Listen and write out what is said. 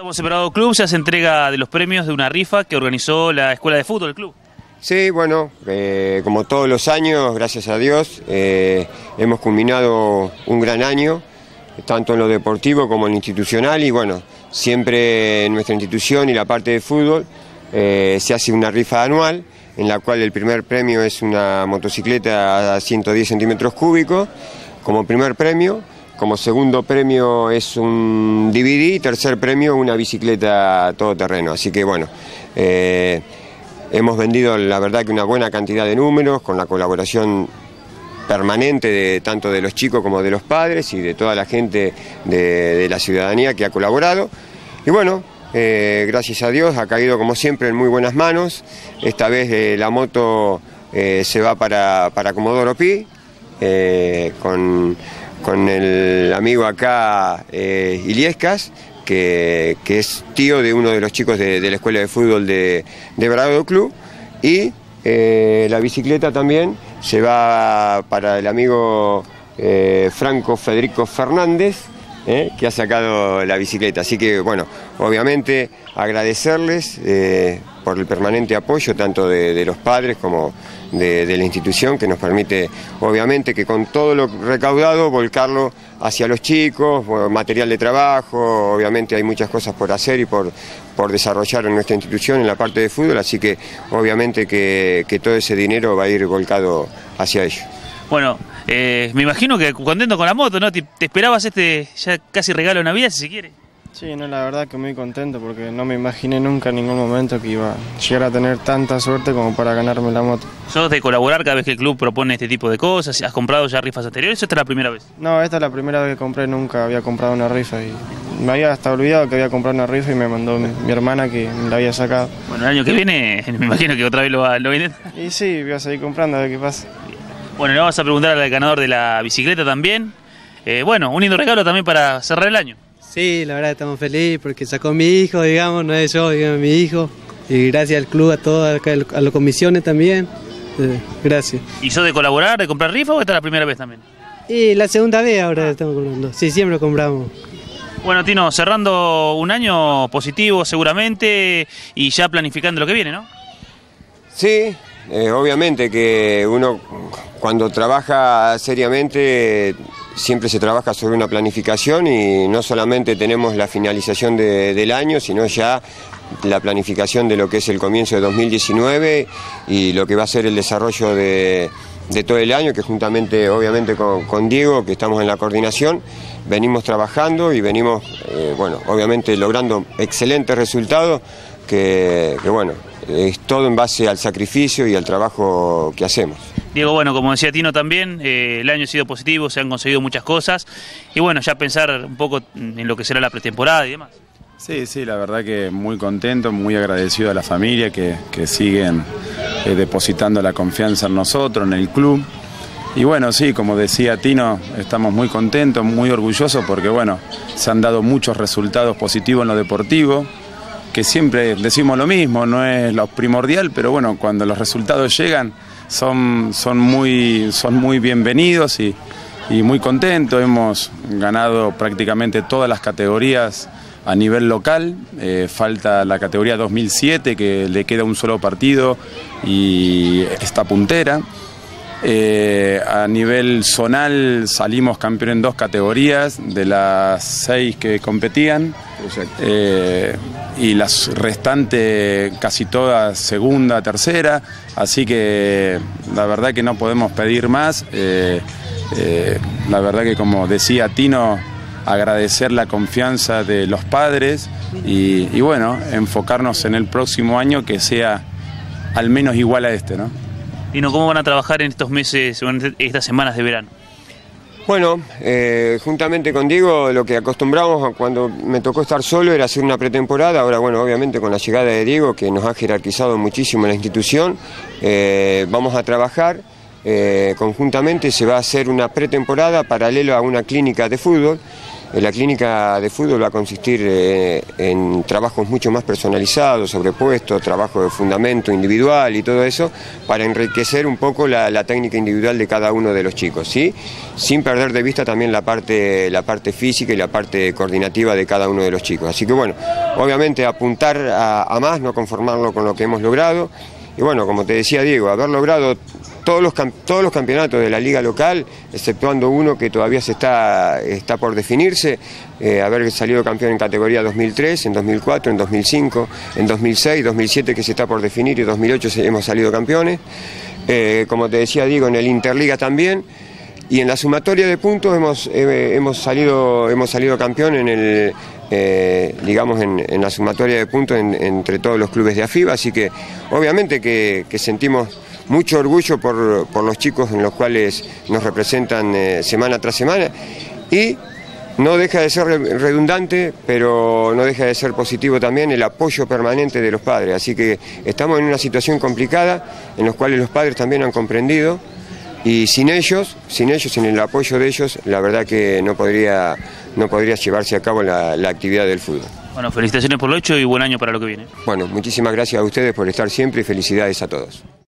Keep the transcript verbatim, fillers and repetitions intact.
Estamos en Bragado Club, se hace entrega de los premios de una rifa que organizó la Escuela de Fútbol del club. Sí, bueno, eh, como todos los años, gracias a Dios, eh, hemos culminado un gran año, tanto en lo deportivo como en lo institucional, y bueno, siempre en nuestra institución y la parte de fútbol eh, se hace una rifa anual, en la cual el primer premio es una motocicleta a ciento diez centímetros cúbicos, como primer premio. Como segundo premio es un D V D y tercer premio una bicicleta todoterreno. Así que bueno, eh, hemos vendido la verdad que una buena cantidad de números con la colaboración permanente de tanto de los chicos como de los padres y de toda la gente de, de la ciudadanía que ha colaborado. Y bueno, eh, gracias a Dios ha caído como siempre en muy buenas manos. Esta vez eh, la moto eh, se va para, para Comodoro Pi, eh, con... con el amigo acá, eh, Iliescas, que, que es tío de uno de los chicos de, de la Escuela de Fútbol de, de Bragado Club, y eh, la bicicleta también se va para el amigo eh, Franco Federico Fernández, eh, que ha sacado la bicicleta. Así que bueno, obviamente agradecerles eh, por el permanente apoyo tanto de, de los padres como de, de la institución, que nos permite obviamente que con todo lo recaudado volcarlo hacia los chicos, material de trabajo. Obviamente hay muchas cosas por hacer y por, por desarrollar en nuestra institución en la parte de fútbol, así que obviamente que, que todo ese dinero va a ir volcado hacia ellos. Bueno, eh, me imagino que contento con la moto, ¿no? ¿Te, te esperabas este ya casi regalo de Navidad, si se quiere? Sí, no, la verdad que muy contento porque no me imaginé nunca en ningún momento que iba a llegar a tener tanta suerte como para ganarme la moto. ¿Sos de colaborar cada vez que el club propone este tipo de cosas? ¿Has comprado ya rifas anteriores o esta es la primera vez? No, esta es la primera vez que compré, nunca había comprado una rifa y me había hasta olvidado que había comprado una rifa y me mandó mi, mi hermana que me la había sacado. Bueno, el año que viene me imagino que otra vez lo va lo viene. Y sí, voy a seguir comprando a ver qué pasa. Bueno, le vamos a preguntar al ganador de la bicicleta también. Eh, bueno, un lindo regalo también para cerrar el año. Sí, la verdad estamos felices porque sacó mi hijo, digamos, no es yo, digamos, mi hijo. Y gracias al club, a todas, a las comisiones también. Eh, gracias. ¿Y sos de colaborar, de comprar rifa o esta es la primera vez también? Y la segunda vez ahora estamos comprando. Sí, siempre compramos. Bueno, Tino, cerrando un año positivo seguramente y ya planificando lo que viene, ¿no? Sí, eh, obviamente que uno cuando trabaja seriamente siempre se trabaja sobre una planificación y no solamente tenemos la finalización de, del año, sino ya la planificación de lo que es el comienzo de dos mil diecinueve y lo que va a ser el desarrollo de, de todo el año, que juntamente obviamente con, con Diego, que estamos en la coordinación, venimos trabajando y venimos, eh, bueno, obviamente logrando excelentes resultados que, que bueno, es todo en base al sacrificio y al trabajo que hacemos. Diego, bueno, como decía Tino también, eh, el año ha sido positivo, se han conseguido muchas cosas y bueno, ya pensar un poco en lo que será la pretemporada y demás. Sí, sí, la verdad que muy contento, muy agradecido a la familia que, que siguen eh, depositando la confianza en nosotros, en el club. Y bueno, sí, como decía Tino, estamos muy contentos, muy orgullosos porque bueno, se han dado muchos resultados positivos en lo deportivo, que siempre decimos lo mismo, no es lo primordial, pero bueno, cuando los resultados llegan son, son, muy, son muy bienvenidos y, y muy contentos. Hemos ganado prácticamente todas las categorías a nivel local, eh, falta la categoría dos mil siete que le queda un solo partido y está puntera. Eh, a nivel zonal salimos campeón en dos categorías de las seis que competían, eh, y las restantes casi todas segunda, tercera, así que la verdad que no podemos pedir más. eh, eh, la verdad que como decía Tino, agradecer la confianza de los padres y, y bueno, enfocarnos en el próximo año que sea al menos igual a este, ¿no? Tino, ¿cómo van a trabajar en estos meses o en estas semanas de verano? Bueno, eh, juntamente con Diego, lo que acostumbramos cuando me tocó estar solo era hacer una pretemporada. Ahora, bueno, obviamente con la llegada de Diego, que nos ha jerarquizado muchísimo en la institución, eh, vamos a trabajar eh, conjuntamente. Se va a hacer una pretemporada paralela a una clínica de fútbol, la clínica de fútbol va a consistir eh, en trabajos mucho más personalizados, sobrepuestos, trabajo de fundamento individual y todo eso, para enriquecer un poco la, la técnica individual de cada uno de los chicos, ¿sí? Sin perder de vista también la parte, la parte física y la parte coordinativa de cada uno de los chicos. Así que bueno, obviamente apuntar a, a más, no conformarlo con lo que hemos logrado. Y bueno, como te decía Diego, haber logrado todos los, todos los campeonatos de la liga local, exceptuando uno que todavía se está, está por definirse, eh, haber salido campeón en categoría dos mil tres, en dos mil cuatro, en dos mil cinco, en dos mil seis, dos mil siete que se está por definir y dos mil ocho hemos salido campeones. Eh, como te decía Diego, en el Interliga también. Y en la sumatoria de puntos hemos, eh, hemos, salido, hemos salido campeón en el, eh, digamos en, en la sumatoria de puntos en, entre todos los clubes de AFIBA, así que obviamente que, que sentimos mucho orgullo por, por los chicos en los cuales nos representan eh, semana tras semana, y no deja de ser redundante, pero no deja de ser positivo también el apoyo permanente de los padres, así que estamos en una situación complicada en la cual los padres también han comprendido. Y sin ellos, sin ellos, sin el apoyo de ellos, la verdad que no podría, no podría llevarse a cabo la, la actividad del fútbol. Bueno, felicitaciones por lo hecho y buen año para lo que viene. Bueno, muchísimas gracias a ustedes por estar siempre y felicidades a todos.